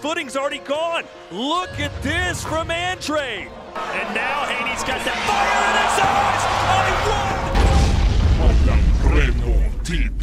footing's already gone. Look at this from Andrade. And now Haney's got that fire in his eyes. I won! Walang Preno TV.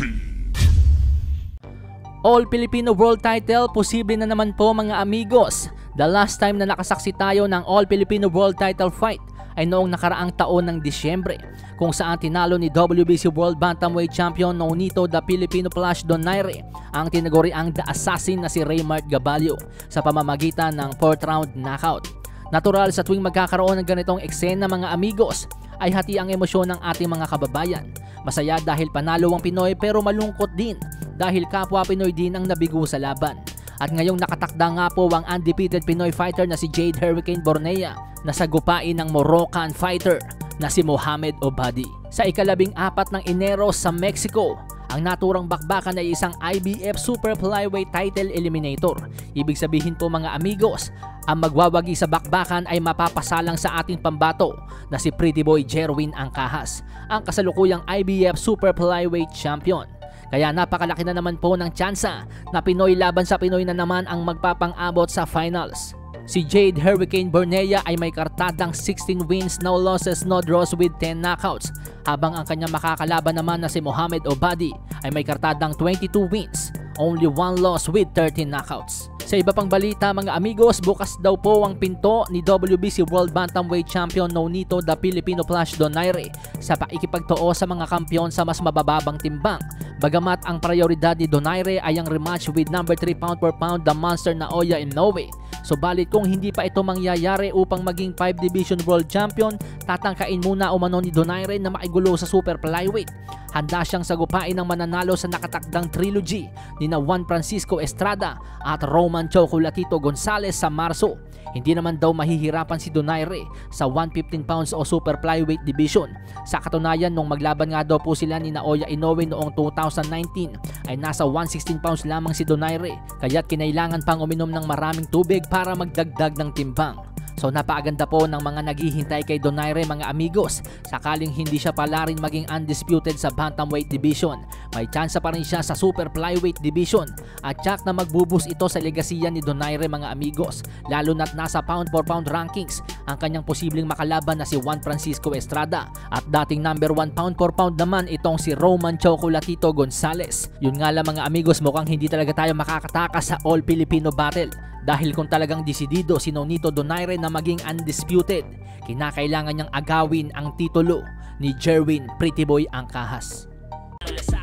All Filipino World Title, posible na naman po mga amigos. The last time na nakasaksi tayo ng All Filipino World Title fight ay noong nakaraang taon ng Disyembre, kung saan tinalo ni WBC World Bantamweight Champion Nonito the Filipino Flash Donaire ang tinaguriang The Assassin na si Raymart Gabalio sa pamamagitan ng 4th round knockout. Natural sa tuwing magkakaroon ng ganitong eksena mga amigos ay hati ang emosyon ng ating mga kababayan. Masaya dahil panalo ang Pinoy, pero malungkot din dahil kapwa Pinoy din ang nabigo sa laban. At ngayong nakatakda nga po ang undefeated Pinoy fighter na si Jade Hurricane Bornea na sagupain ng Moroccan fighter na si Mohamed Obadi. Sa ika-14 ng Enero sa Mexico, ang naturang bakbakan ay isang IBF Super Flyweight Title Eliminator. Ibig sabihin po mga amigos, ang magwawagi sa bakbakan ay mapapasalang sa ating pambato na si Pretty Boy Jerwin Angcahas, ang kasalukuyang IBF Super Flyweight Champion. Kaya napakalaki na naman po ng tsansa na Pinoy laban sa Pinoy na naman ang magpapang-abot sa finals. Si Jade Hurricane Bornea ay may kartadang 16 wins, no losses, no draws with 10 knockouts, habang ang kanyang makakalaban naman na si Mohamed Obadi ay may kartadang 22 wins, only 1 loss with 13 knockouts. Sa iba pang balita mga amigos, bukas daw po ang pinto ni WBC World Bantamweight Champion Nonito the Filipino Flash Donaire sa paikipagtoo sa mga kampiyon sa mas mabababang timbang. Bagamat ang prioridad ni Donaire ay ang rematch with number 3 pound per pound the monster Naoya Inoue. Subalit kung hindi pa ito mangyayari upang maging 5 Division World Champion, tatangkain muna umano ni Donaire na maigulo sa Super Flyweight. Handa siyang sagupain ng mananalo sa nakatakdang trilogy ni na Juan Francisco Estrada at Roman Chocolatito Gonzalez sa Marso. Hindi naman daw mahihirapan si Donaire sa 115 pounds o Super Flyweight Division. Sa katunayan, nung maglaban nga daw po sila ni Naoya Inoue noong 2019 ay nasa 116 pounds lamang si Donaire, kaya't kinailangan pang uminom ng maraming tubig para magdagdag ng timbang. So napakaganda po ng mga naghihintay kay Donaire mga amigos. Sakaling hindi siya pala rin maging undisputed sa Bantamweight Division, may tsansa pa rin siya sa Super Flyweight Division at tsak na magbubus ito sa legasiya ni Donaire mga amigos, lalo na't nasa pound for pound rankings ang kanyang posibleng makalaban na si Juan Francisco Estrada at dating number 1 pound for pound naman itong si Roman Chocolatito Gonzalez. Yun nga lang mga amigos, mukhang hindi talaga tayo makakatakas sa All Filipino Battle. Dahil kung talagang desidido si Nonito Donaire na maging undisputed, kinakailangan niyang agawin ang titulo ni Jerwin Pretty Boy Angcahas.